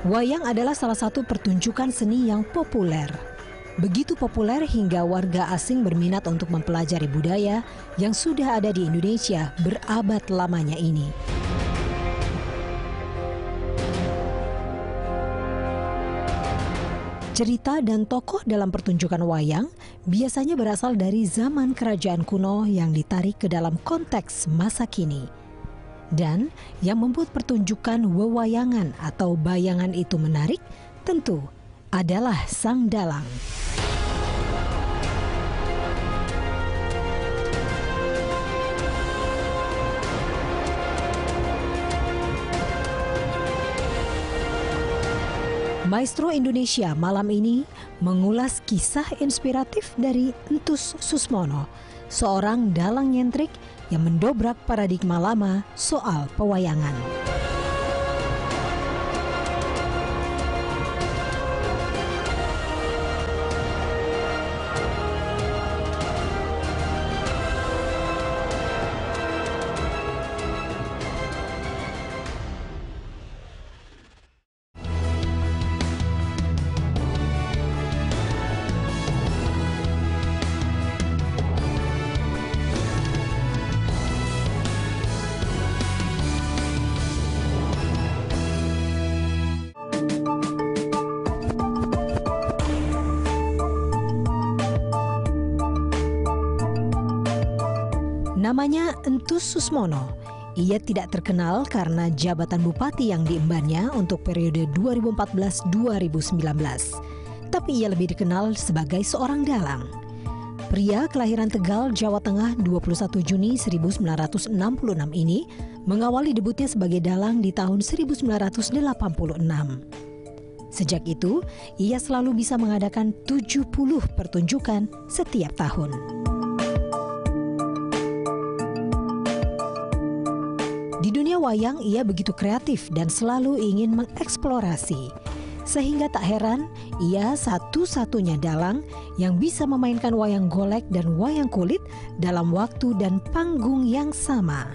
Wayang adalah salah satu pertunjukan seni yang populer. Begitu populer hingga warga asing berminat untuk mempelajari budaya yang sudah ada di Indonesia berabad lamanya ini. Cerita dan tokoh dalam pertunjukan wayang biasanya berasal dari zaman kerajaan kuno yang ditarik ke dalam konteks masa kini. Dan yang membuat pertunjukan wewayangan atau bayangan itu menarik tentu adalah sang dalang. Maestro Indonesia malam ini mengulas kisah inspiratif dari Entus Susmono, seorang dalang nyentrik yang mendobrak paradigma lama soal pewayangan. Namanya Entus Susmono. Ia tidak terkenal karena jabatan bupati yang diembannya untuk periode 2014-2019. Tapi ia lebih dikenal sebagai seorang dalang. Pria kelahiran Tegal, Jawa Tengah 21 Juni 1966 ini mengawali debutnya sebagai dalang di tahun 1986. Sejak itu, ia selalu bisa mengadakan 70 pertunjukan setiap tahun. Di dunia wayang, ia begitu kreatif dan selalu ingin mengeksplorasi. Sehingga tak heran, ia satu-satunya dalang yang bisa memainkan wayang golek dan wayang kulit dalam waktu dan panggung yang sama.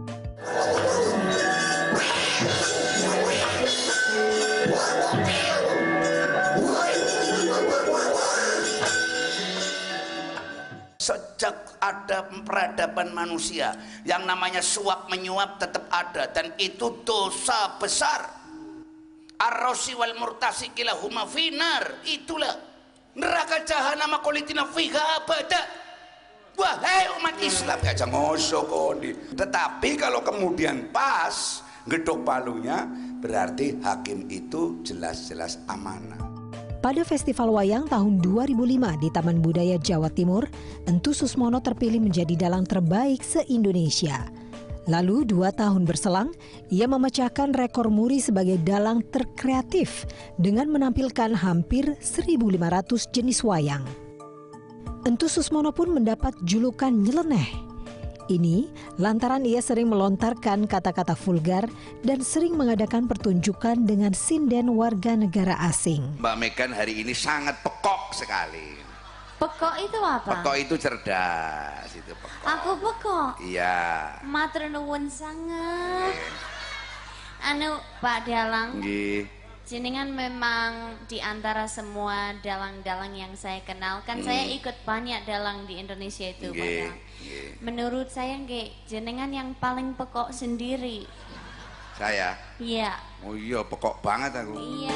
Sejak ada peradaban manusia, yang namanya suap menyuap tetap ada, dan itu dosa besar. Ar-rosi wal murtasi kilahuma finar, itulah neraka jahanam kolitina fiha abada. Wahai umat Islam, gak ngosok koni. Tetapi kalau kemudian pas gedok palunya, berarti hakim itu jelas-jelas amanah. Pada Festival Wayang tahun 2005 di Taman Budaya Jawa Timur, Entus Susmono terpilih menjadi dalang terbaik se-Indonesia. Lalu 2 tahun berselang, ia memecahkan rekor muri sebagai dalang terkreatif dengan menampilkan hampir 1.500 jenis wayang. Entus Susmono pun mendapat julukan nyeleneh. Ini lantaran ia sering melontarkan kata-kata vulgar dan sering mengadakan pertunjukan dengan sinden warga negara asing. Mbak Megan hari ini sangat pekok sekali. Pekok itu apa? Pekok itu cerdas, itu pekok. Aku pekok? Iya. Matur nuwun sangat. Anu Pak Dalang. Nggih. Jenengan memang di antara semua dalang-dalang yang saya kenal, kan saya ikut banyak dalang di Indonesia itu, Pak Dalang. Menurut saya jenengan yang paling pekok sendiri. Saya? Iya. Oh iya, pekok banget aku. Iya.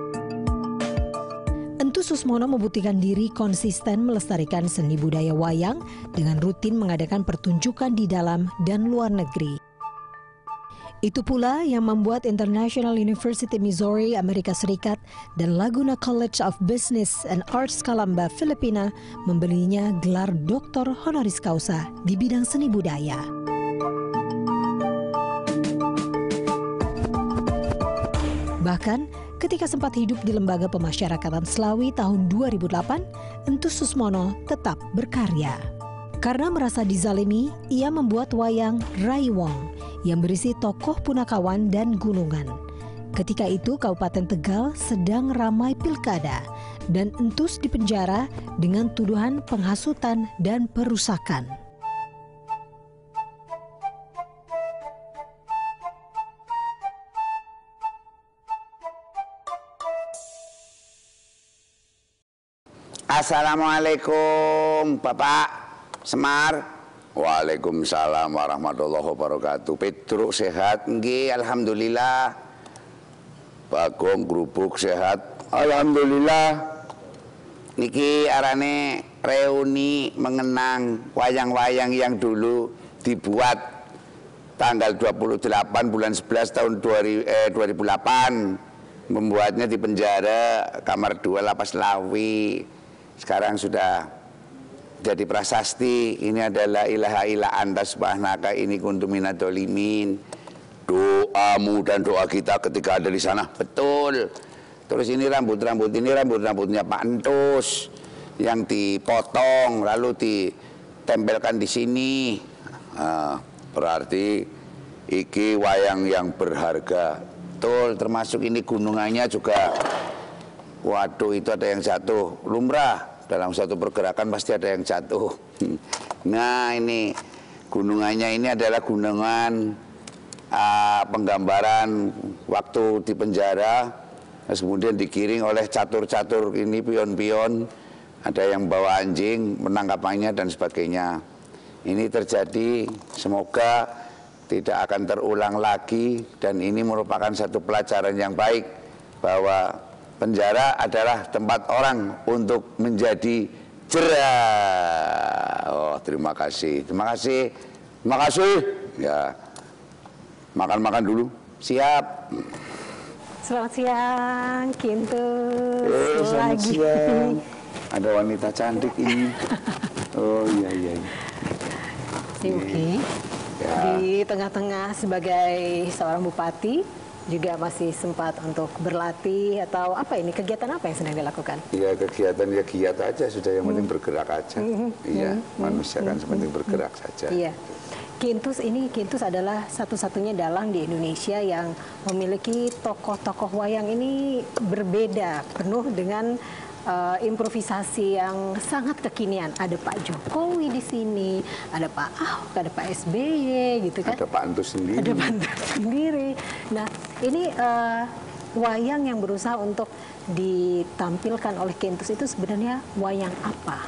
Entus Susmono membuktikan diri konsisten melestarikan seni budaya wayang dengan rutin mengadakan pertunjukan di dalam dan luar negeri. Itu pula yang membuat International University Missouri, Amerika Serikat dan Laguna College of Business and Arts Calamba, Filipina memberinya gelar Doktor Honoris Causa di bidang seni budaya. Bahkan ketika sempat hidup di Lembaga Pemasyarakatan Slawi tahun 2008, Entus Susmono tetap berkarya. Karena merasa dizalimi, ia membuat wayang Raiwong yang berisi tokoh punakawan dan gunungan. Ketika itu Kabupaten Tegal sedang ramai pilkada dan Entus dipenjara dengan tuduhan penghasutan dan perusakan. Assalamualaikum Bapak Semar. Waalaikumsalam warahmatullahi wabarakatuh. Petruk sehat nggih, alhamdulillah. Bagong Grubuk sehat, alhamdulillah. Niki arane reuni mengenang wayang-wayang yang dulu dibuat tanggal 28 bulan 11 tahun 2008. Membuatnya di penjara kamar 2 Lapas Lawi. Sekarang sudah jadi prasasti. Ini adalah ilaha ila anta subhanaka ini kuntu minadzalimin. Doamu dan doa kita ketika ada di sana. Betul. Terus ini rambutnya Pak Entus yang dipotong lalu ditempelkan di sini. Berarti iki wayang yang berharga. Betul, termasuk ini gunungannya juga. Waduh, itu ada yang jatuh. Lumrah, dalam satu pergerakan pasti ada yang jatuh. Nah, ini gunungannya ini adalah gunungan penggambaran waktu di penjara. Kemudian digiring oleh catur-catur ini, pion-pion. Ada yang bawa anjing, menangkapannya dan sebagainya. Ini terjadi, semoga tidak akan terulang lagi. Dan ini merupakan satu pelajaran yang baik bahwa penjara adalah tempat orang untuk menjadi jera. Oh, terima kasih. Terima kasih. Terima kasih. Ya. Makan-makan dulu. Siap. Selamat siang, Kintus. Selamat siang. Ada wanita cantik ini. Oh, iya. Oke. Ya. Di tengah-tengah sebagai seorang bupati juga masih sempat untuk berlatih atau apa ini, kegiatan apa yang sedang dilakukan? Iya, kegiatan ya giat aja sudah, yang penting bergerak aja. Iya, manusia kan sepenting bergerak saja. Iya. Kintus adalah satu-satunya dalang di Indonesia yang memiliki tokoh-tokoh wayang ini berbeda, penuh dengan improvisasi yang sangat kekinian. Ada Pak Jokowi di sini, ada Pak Ahok, ada Pak SBY, gitu kan? Ada Pak Entus sendiri. Ada Pak Entus sendiri. Nah, ini wayang yang berusaha untuk ditampilkan oleh Kintus itu sebenarnya wayang apa?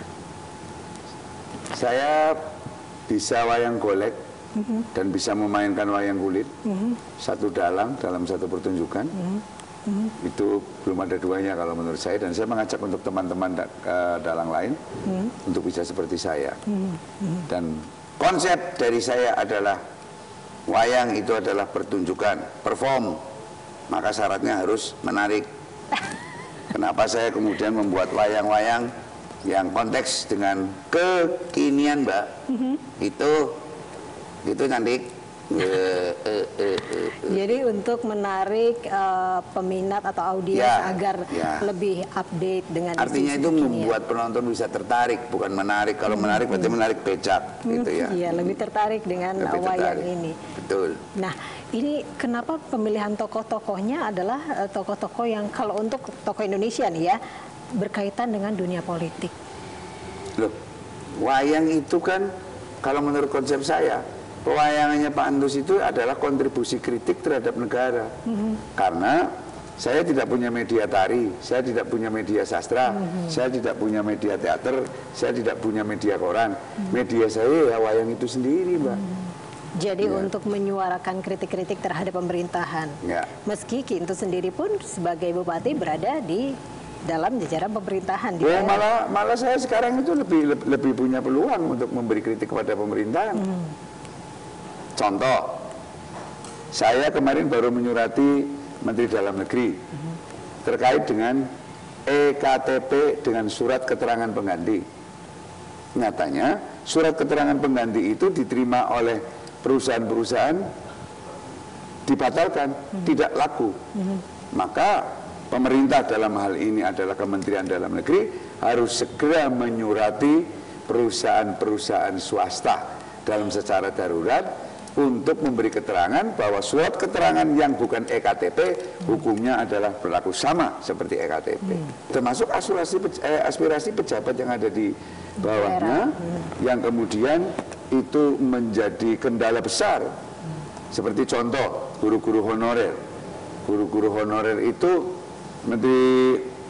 Saya bisa wayang golek dan bisa memainkan wayang kulit. Satu dalang dalam satu pertunjukan. Itu belum ada duanya kalau menurut saya, dan saya mengajak untuk teman-teman dalang lain untuk bisa seperti saya. Dan konsep dari saya adalah wayang itu adalah pertunjukan, perform, maka syaratnya harus menarik. Kenapa saya kemudian membuat wayang-wayang yang konteks dengan kekinian, Mbak? Itu cantik. Jadi untuk menarik peminat atau audiens agar lebih update dengan artinya itu membuat penonton bisa tertarik, bukan menarik. Kalau menarik berarti menarik becak gitu ya. Iya, lebih tertarik dengan wayang ini. Betul. Nah, ini kenapa pemilihan tokoh-tokohnya adalah tokoh-tokoh yang kalau untuk tokoh Indonesia nih ya berkaitan dengan dunia politik. Loh, wayang itu kan kalau menurut konsep saya, pewayangannya Pak Entus itu adalah kontribusi kritik terhadap negara. Karena saya tidak punya media tari, saya tidak punya media sastra, saya tidak punya media teater, saya tidak punya media koran. Media saya ya wayang itu sendiri, Mbak. Jadi untuk menyuarakan kritik-kritik terhadap pemerintahan. Meski Kintus sendiri pun sebagai bupati berada di dalam jajaran pemerintahan. Malah saya sekarang itu lebih punya peluang untuk memberi kritik kepada pemerintahan. Contoh, saya kemarin baru menyurati Menteri Dalam Negeri terkait dengan EKTP dengan surat keterangan pengganti. Nyatanya surat keterangan pengganti itu diterima oleh perusahaan-perusahaan dibatalkan, tidak laku. Maka pemerintah dalam hal ini adalah Kementerian Dalam Negeri harus segera menyurati perusahaan-perusahaan swasta dalam secara darurat untuk memberi keterangan bahwa surat keterangan yang bukan EKTP hukumnya adalah berlaku sama seperti EKTP. Termasuk aspirasi pejabat yang ada di bawahnya yang kemudian itu menjadi kendala besar. Seperti contoh guru-guru honorer. Guru-guru honorer itu Menteri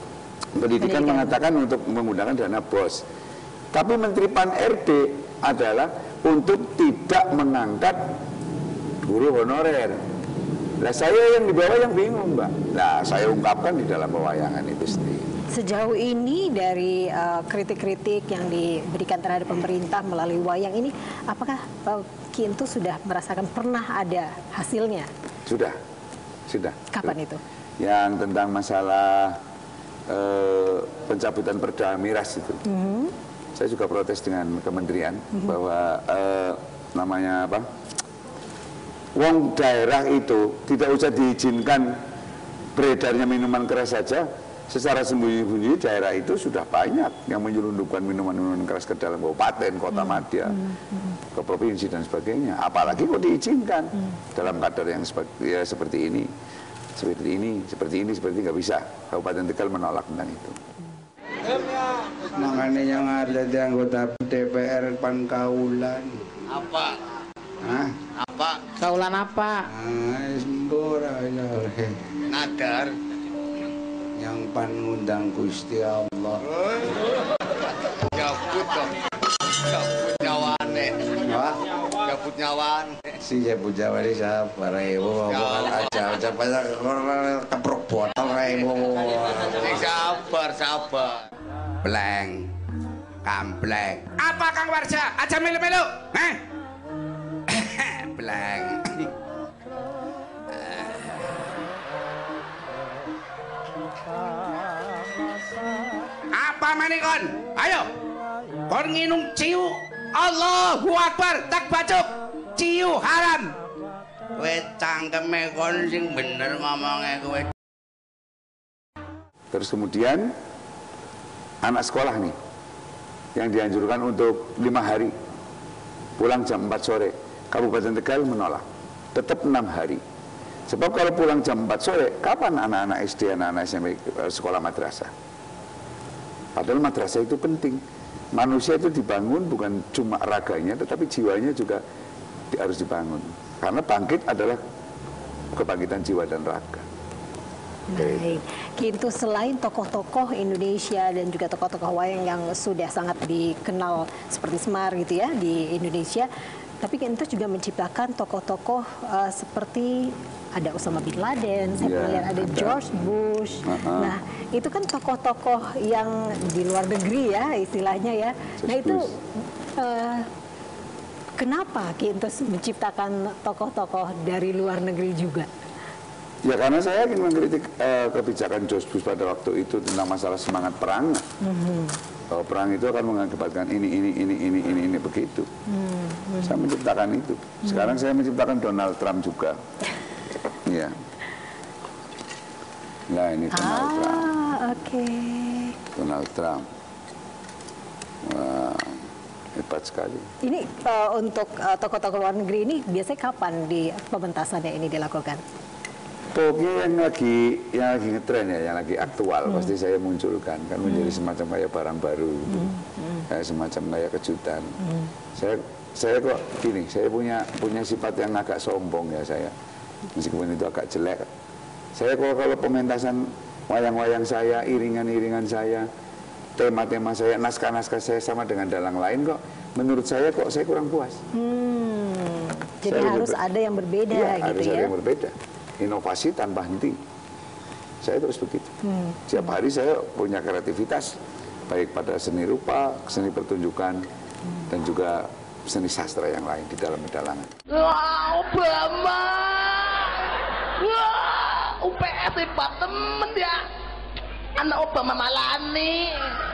Pendidikan mengatakan untuk menggunakan dana BOS. Tapi Menteri Pan-RB adalah untuk tidak mengangkat guru honorer. Nah, saya yang di bawah yang bingung, Mbak. Nah, saya ungkapkan di dalam pewayangan itu sendiri. Sejauh ini dari kritik-kritik yang diberikan terhadap pemerintah melalui wayang ini, apakah Ki Intus sudah merasakan pernah ada hasilnya? Sudah. Kapan itu? Yang tentang masalah pencabutan perda miras itu. Saya juga protes dengan kementerian bahwa namanya apa? Wong daerah itu tidak usah diizinkan beredarnya minuman keras saja. Secara sembunyi-sembunyi daerah itu sudah banyak yang menyelundupkan minuman-minuman keras ke dalam kabupaten, kota madya, ke provinsi dan sebagainya. Apalagi kok diizinkan dalam kadar yang seperti ini. Seperti ini nggak bisa. Kabupaten Tegal menolak tentang itu. Makanya yang ada di anggota DPR Pankaulan. Apa? Hah? Apa? Kaulan apa? Nadar. Yang pan ngundang Gusti Allah. Gabut dong. Gabut nyawane. Wah, Gabut nyawan. si Jabu Jawa ini siapa? Rebo, aja banyak keprok botol Rebo. Sabar. Bleng, kampleng, Apa Kang Warja? Aja melu-melu. bleng. Apa manikon? Ayo. Kon nginum ciu. Allahu Akbar. Tak bacuk. Ciu haram. Kowe cangkeme kon sing bener ngomongnya kowe. Terus kemudian anak sekolah nih yang dianjurkan untuk 5 hari pulang jam 4 sore. Kabupaten Tegal menolak, tetap 6 hari. Sebab kalau pulang jam 4 sore, kapan anak-anak SD, anak-anak SMP sekolah madrasah? Padahal madrasah itu penting. Manusia itu dibangun bukan cuma raganya, tetapi jiwanya juga harus dibangun. Karena bangkit adalah kebangkitan jiwa dan raga. Baik, Ki Intus, selain tokoh-tokoh Indonesia dan juga tokoh-tokoh wayang yang sudah sangat dikenal seperti Semar gitu ya di Indonesia, tapi Ki Intus juga menciptakan tokoh-tokoh seperti ada Osama bin Laden, saya pernah lihat ada George Bush. Nah, itu kan tokoh-tokoh yang di luar negeri ya istilahnya ya. Nah, itu kenapa Ki Intus menciptakan tokoh-tokoh dari luar negeri juga? Ya karena saya ingin mengkritik kebijakan George Bush pada waktu itu tentang masalah semangat perang. Bahwa perang itu akan mengakibatkan ini begitu. Saya menciptakan itu. Sekarang saya menciptakan Donald Trump juga. Ya. Nah ini Donald Trump. Oke. Donald Trump. Wah, hebat sekali. Ini untuk tokoh-tokoh luar negeri ini biasanya kapan di pementasannya ini dilakukan? Pokoknya yang lagi ngetren ya, yang lagi aktual pasti saya munculkan kan menjadi semacam kayak barang baru, kayak semacam kayak kejutan. Saya kok gini, saya punya sifat yang agak sombong ya saya, meskipun itu agak jelek. Saya kalau pementasan wayang-wayang saya, iringan-iringan saya, tema-tema saya, naskah-naskah saya sama dengan dalang lain kok, menurut saya kok saya kurang puas. Jadi harus ada yang berbeda ya, gitu harus ya? ada yang berbeda. Inovasi tanpa henti. Saya terus begitu. Setiap hari saya punya kreativitas, baik pada seni rupa, seni pertunjukan, dan juga seni sastra yang lain di dalam pedalangan. Wah, Obama. Wah, UPS hebat temen ya. Anak Obama malani.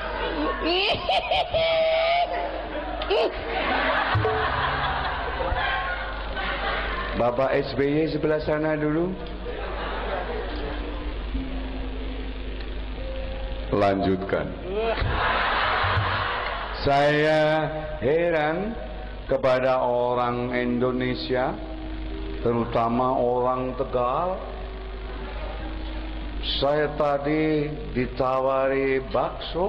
Bapak SBY sebelah sana dulu. Lanjutkan. Saya heran kepada orang Indonesia, terutama orang Tegal. Saya tadi ditawari bakso.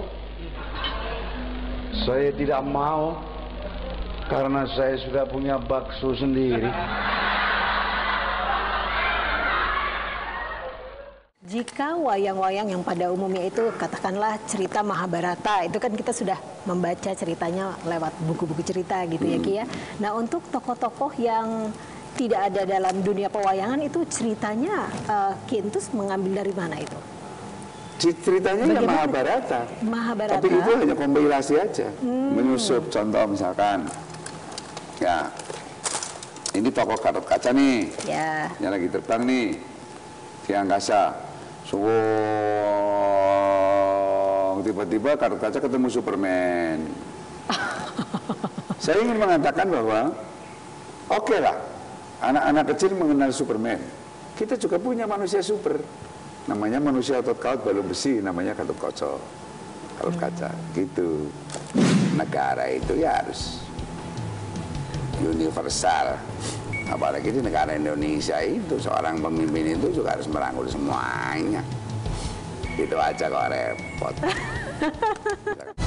Saya tidak mau karena saya sudah punya bakso sendiri. Jika wayang-wayang yang pada umumnya itu katakanlah cerita Mahabharata, itu kan kita sudah membaca ceritanya lewat buku-buku cerita gitu ya Ki ya. Nah untuk tokoh-tokoh yang tidak ada dalam dunia pewayangan itu ceritanya Ki Entus mengambil dari mana itu? Ceritanya ya Mahabharata. Mahabharata. Tapi itu hanya kompilasi aja. Menyusup contoh misalkan. Ya. Ini tokoh Gatot Kaca nih. Ya. Yang lagi terbang nih di angkasa. Tiba-tiba Gatot Kaca ketemu Superman. Saya ingin mengatakan bahwa oke lah, anak-anak kecil mengenal Superman. Kita juga punya manusia super. Namanya manusia otot kaut balung besi, namanya Gatot Kaca. Gitu. Negara itu ya harus universal. Apalagi di negara Indonesia itu seorang pemimpin itu juga harus merangkul semuanya. Itu aja kok repot.